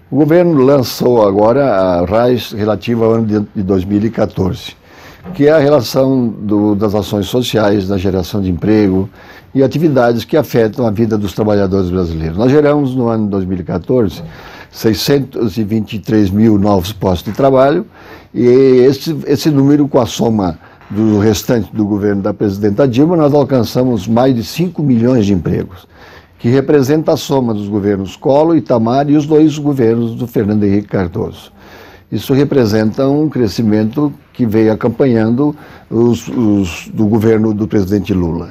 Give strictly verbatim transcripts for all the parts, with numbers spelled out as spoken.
O governo lançou agora a R A I S relativa ao ano de dois mil e quatorze, que é a relação do, das ações sociais na geração de emprego e atividades que afetam a vida dos trabalhadores brasileiros. Nós geramos no ano de dois mil e quatorze seiscentos e vinte e três mil novos postos de trabalho, e esse, esse número, com a soma do restante do governo da presidenta Dilma, nós alcançamos mais de cinco milhões de empregos, que representa a soma dos governos Collor, Itamar e os dois governos do Fernando Henrique Cardoso. Isso representa um crescimento que veio acompanhando os, os, do governo do presidente Lula.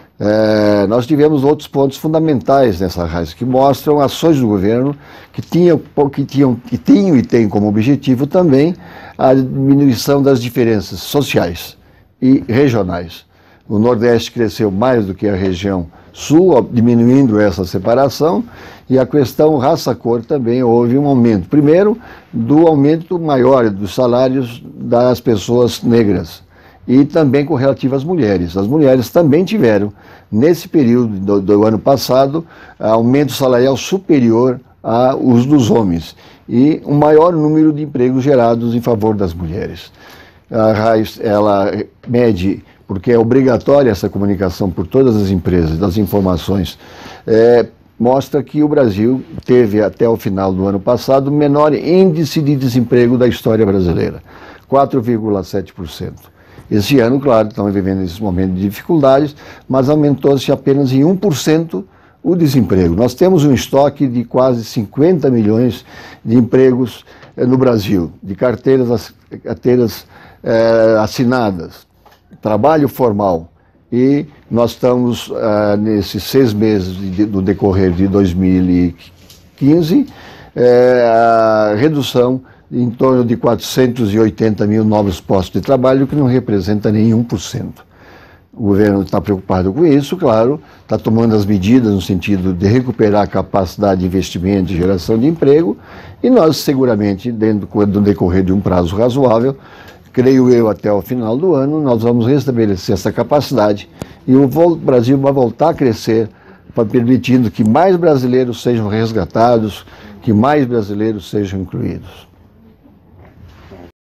É, nós tivemos outros pontos fundamentais nessa R A I S, que mostram ações do governo que tinham, que tinham, que tinham e têm como objetivo também a diminuição das diferenças sociais e regionais. O Nordeste cresceu mais do que a região Sul, diminuindo essa separação, e a questão raça-cor também houve um aumento. Primeiro, do aumento maior dos salários das pessoas negras, e também com relativo às mulheres. As mulheres também tiveram, nesse período do, do ano passado, aumento salarial superior aos dos homens, e um maior número de empregos gerados em favor das mulheres. A R A I S, ela mede, porque é obrigatória essa comunicação por todas as empresas, das informações, é, mostra que o Brasil teve, até o final do ano passado, o menor índice de desemprego da história brasileira, quatro vírgula sete por cento. Esse ano, claro, estamos vivendo esse momento de dificuldades, mas aumentou-se apenas em um por cento o desemprego. Nós temos um estoque de quase cinquenta milhões de empregos eh, no Brasil, de carteiras, carteiras eh, assinadas, trabalho formal, e nós estamos, ah, nesses seis meses de, do decorrer de dois mil e quinze, eh, a redução em torno de quatrocentos e oitenta mil novos postos de trabalho, que não representa nem um por cento. O governo está preocupado com isso, claro, está tomando as medidas no sentido de recuperar a capacidade de investimento e geração de emprego, e nós seguramente, dentro do decorrer de um prazo razoável, creio eu, até o final do ano, nós vamos restabelecer essa capacidade e o Brasil vai voltar a crescer, permitindo que mais brasileiros sejam resgatados, que mais brasileiros sejam incluídos.